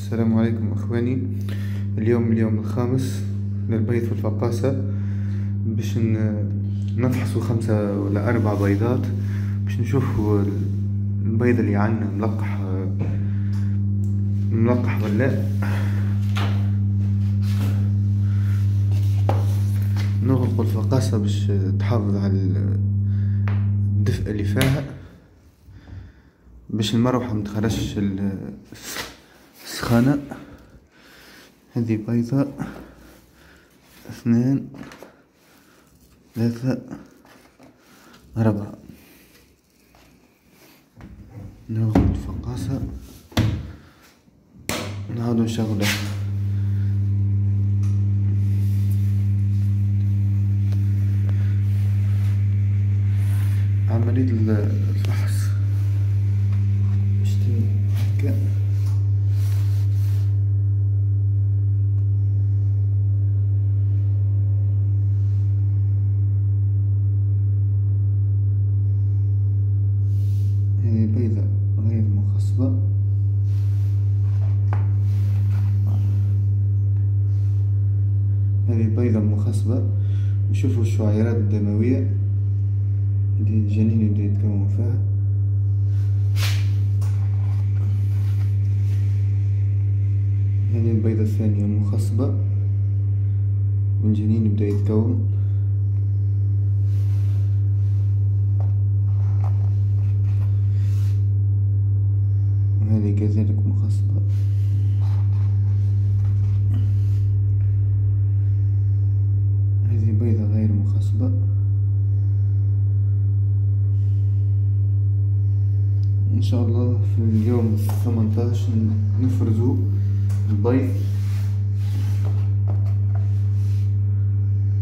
السلام عليكم اخواني. اليوم الخامس للبيض في الفقاصة، باش نفحصوا 5 ولا 4 بيضات باش نشوفوا البيض اللي عندنا ملقح ولا لا. نغلقوا الفقاصة باش تحافظ على الدفء اللي فيها، باش المروحة متخرجش السخانة. هذه بيضة 2 3 4. نغلق الفقاصة نعاودو نشغلها. عملية الفحص باش تتم هكا. هذه بيضة غير مخصبة، هذه بيضة مخصبة. نشوفوا الشعيرات الدموية اللي الجنين يبدأ يتكون فيها. هذه البيضة الثانية مخصبة والجنين يبدأ يتكون. وهذه كذلك مخصبة. هذه بيضة غير مخصبة. ان شاء الله في اليوم 18 نفرزوا البيض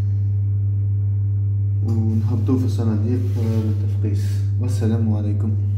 ونحطوه في الصناديق للتفقيس. والسلام عليكم.